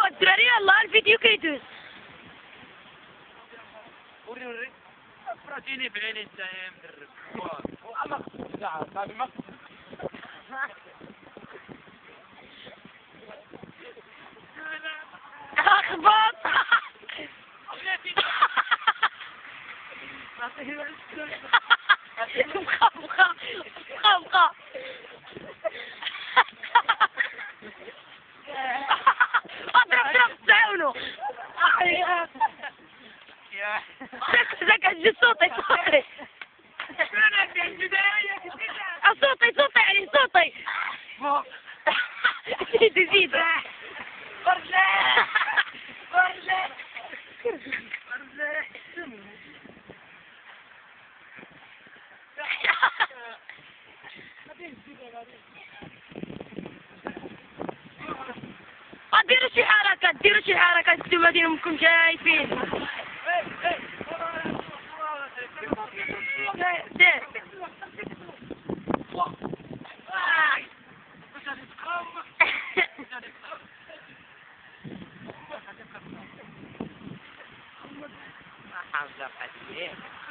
الدراري يلاه الفيديو كيدوز. وري فراتيني بعيني انت يا مدرب. والله ساعة صافي ما اخبط. بقى اضرب تعاونوا. ذاك اجي صوتي صوتي صوتي علي صوتي. زيد زيد. برجع برجع برجع. ديروا شي حركة انتوما ديال امكم شايفين. دير حافظة